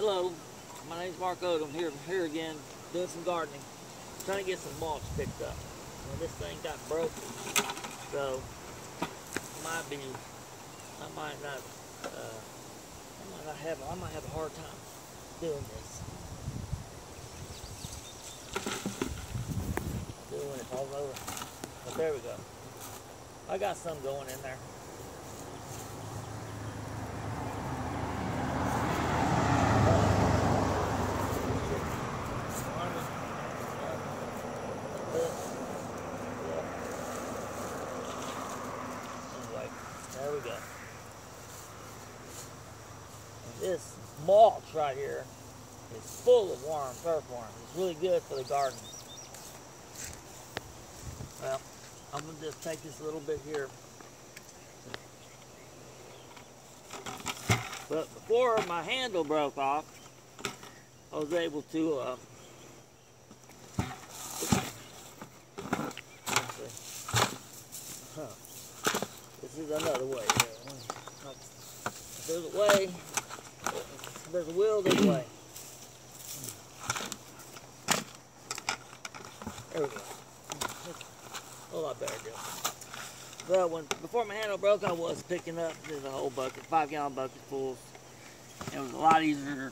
Hello, my name's Mark Odom. Here again, doing some gardening. Trying to get some mulch picked up. Well, this thing got broken, so I might not have a hard time doing this. Doing it all over. But there we go. I got some going in there. Anyway, there we go. And this mulch right here is full of worms, earthworms. It's really good for the garden. Well, I'm going to just take this a little bit here. But before my handle broke off, I was able to this is another way. If there's a way, if there's a will, there's a way. There we go. A lot better deal. But before my handle broke, I was picking up the whole bucket, 5-gallon bucket fulls. It was a lot easier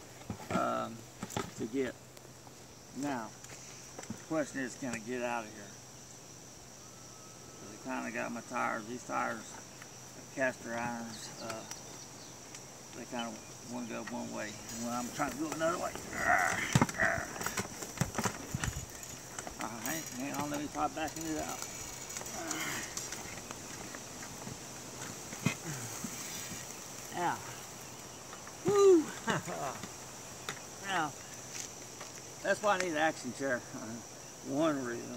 to get. Now, the question is, can I get out of here? Because I kind of got my tires. These tires, caster irons, they kind of want to go one way. And when I'm trying to go another way, hang on, let me try backing it out. Yeah. Woo! Now, that's why I need an action chair. One reason.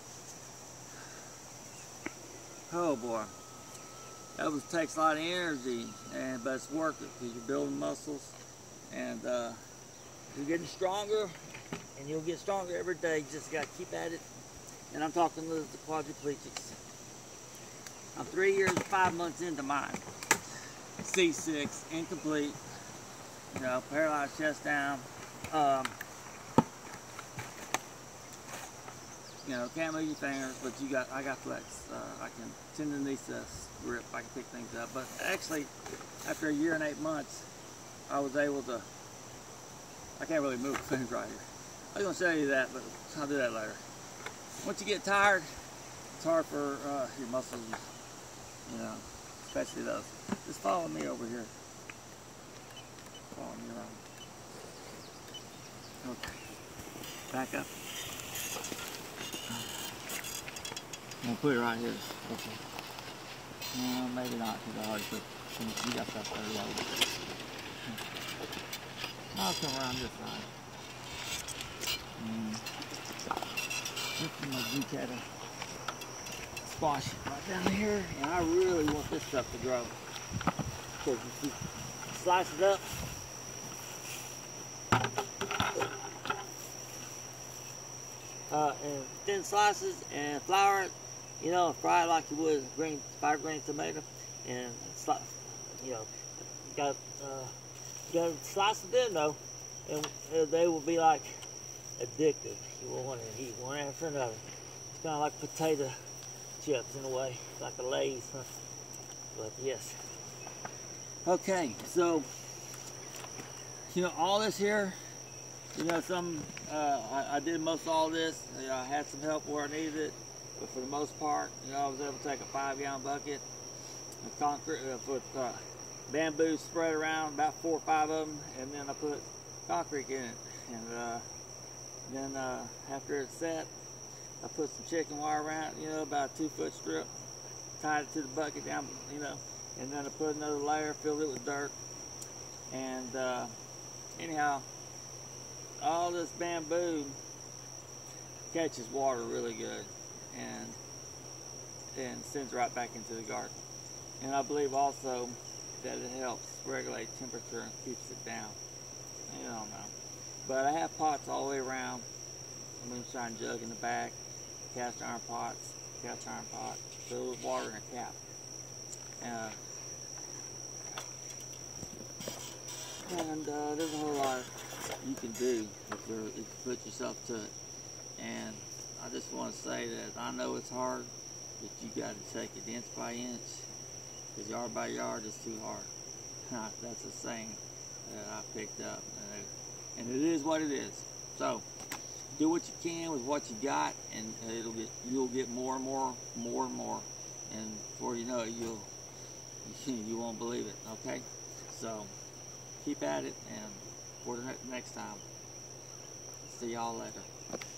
Oh boy. That takes a lot of energy, but it's worth it because you're building muscles and you're getting stronger, and you'll get stronger every day. You just got to keep at it. And I'm talking to the quadriplegics. I'm 3 years and 5 months into mine. C6, incomplete, you know, paralyzed chest down, you know, can't move your fingers, but I got flex. I can tendonitis grip, I can pick things up. But actually, after 1 year and 8 months, I was able to, I can't really move things right here. I was going to show you that, but I'll do that later. Once you get tired, it's hard for your muscles, you know, especially those. Just follow me over here. Follow me around. Okay. Back up. I'm going to put it right here. Okay. No, maybe not, because I already put, you got stuff there. I'll come around this side. This is my Zucchini squash right down here, and I really want this stuff to grow. Because if you slice it up, in thin slices and flour it, you know, fry it like you would a 5-grain tomato, and you know, you got to slice it in though, and they will be like addictive. You will want to eat one after another. It's kind of like potato chips in a way, like a Lay's, huh? But yes. Okay, so you know, all this here, you know, I did most of all this. You know, I had some help where I needed it, but for the most part, you know, I was able to take a 5-gallon bucket of concrete, put bamboo spread around, about 4 or 5 of them, and then I put concrete in it. And then after it's set, I put some chicken wire around, you know, about a 2-foot strip, tied it to the bucket down, you know, and then I put another layer, filled it with dirt, and anyhow, all this bamboo catches water really good and sends right back into the garden. And I believe also that it helps regulate temperature and keeps it down. I don't know. But I have pots all the way around. A moonshine jug in the back, cast iron pots, filled with water and a cap. And there's a whole lot you can do if you put yourself to it. And I just want to say that I know it's hard, but you got to take it inch by inch, because yard by yard is too hard. That's a saying that I picked up, and it is what it is. So do what you can with what you got, and you'll get more and more, and before you know it, you won't believe it. Okay, so keep at it, and for the next time, see y'all later.